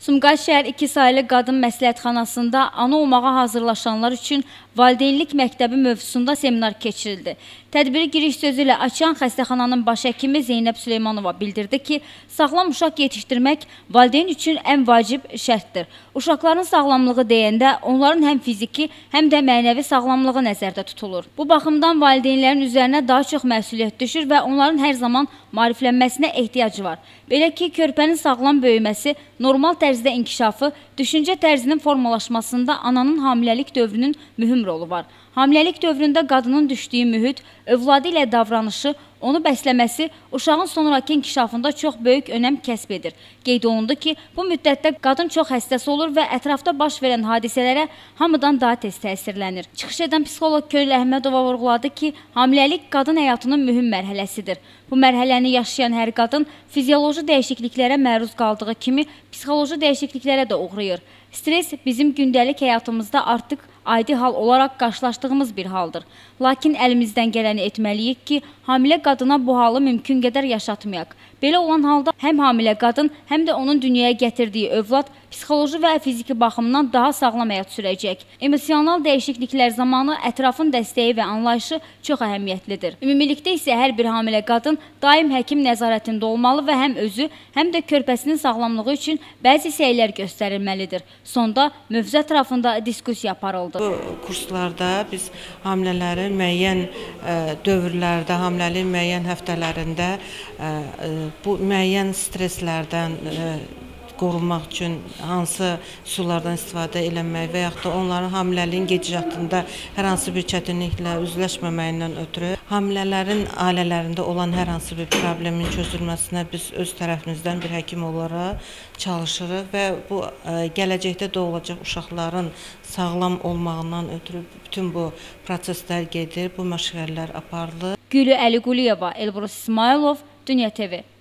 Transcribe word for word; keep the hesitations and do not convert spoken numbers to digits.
Sumqayıt şəhər iki saylı qadın məsləhətxanasında ana olmağa hazırlaşanlar üçün valideynlik məktəbi mövzusunda seminar keçirildi. Tədbiri giriş sözü ilə açan xəstəxananın baş həkimi Zeynəb Süleymanova bildirdi ki, sağlam uşaq yetişdirmək valideyn üçün ən vacib şərtdir. Uşaqların sağlamlığı deyəndə onların həm fiziki, həm də mənəvi sağlamlığı nəzərdə tutulur. Bu baxımdan valideynlərin üzərinə daha çox məsuliyyət düşür və onların hər zaman maariflənməsinə ehtiyacı var. Belə ki, körpənin sağlam böyüməsi, normal tərzdə inkişafı, düşüncə tərzinin formalaşmasında ananın hamiləlik dövrünün mühüm rolu var. Hamiləlik dövründə qadının düşdüyü mühit, övladı ilə davranışı, onu bəsləməsi uşağın sonraki inkişafında çox böyük önəm kəsb edir. Qeyd olundu ki, bu müddətdə qadın çox həssas olur və ətrafda baş verən hadisələrə hamıdan daha tez təsirlənir. Çıxış edən psixoloq Köynül Əhmədova vurğuladı ki, hamiləlik qadın həyatının mühüm mərhələsidir. Bu mərhələni yaşayan hər qadın fizioloji dəyişikliklərə məruz qaldığı kimi psixoloji dəyişikliklərə də uğrayır. Stres bizim gündəlik həyatımızda artıq adi hal olaraq qarşılaşdığımız bir haldır. Lakin əlimizdən gələni etməliyik ki, hamilə qadına bu halı mümkün qədər yaşatmayaq. Belə olan halda həm hamilə qadın, həm də onun dünyaya gətirdiyi övlad psixoloji və fiziki baxımdan daha sağlam həyat sürəcək. Emosional dəyişikliklər zamanı ətrafın dəstəyi və anlayışı çox əhəmiyyətlidir. Ümumilikdə isə hər bir hamilə qadın daim həkim nəzarətində olmalı və həm özü, həm də körpəsinin sağlamlığı üçün bəzi səylər göstərilməlidir. Sonda mövzu ətrafında diskussiya aparıldı. Bu kurslarda biz hamilələri müəyyən dövrlərdə, hamiləliyin müəyyən həftələrində bu müəyyən streslərdən qorunmaq üçün hansı sulardan istifadə eləmək və yaxud da onların hamiləliyin gecikdiyində hər hansı bir çətinliklə üzləşməməyindən ötürü hamilələrin ailələrində olan hər hansı bir problemin çözülməsinə biz öz tərəfimizdən bir həkim olaraq çalışırıq və bu gələcəkdə doğulacaq uşaqların sağlam olmağından ötürü bütün bu proseslər gedir, bu məşğələlər aparılır. Gülü Əliquliyeva, Elbrus İsmailov, Dünya T V.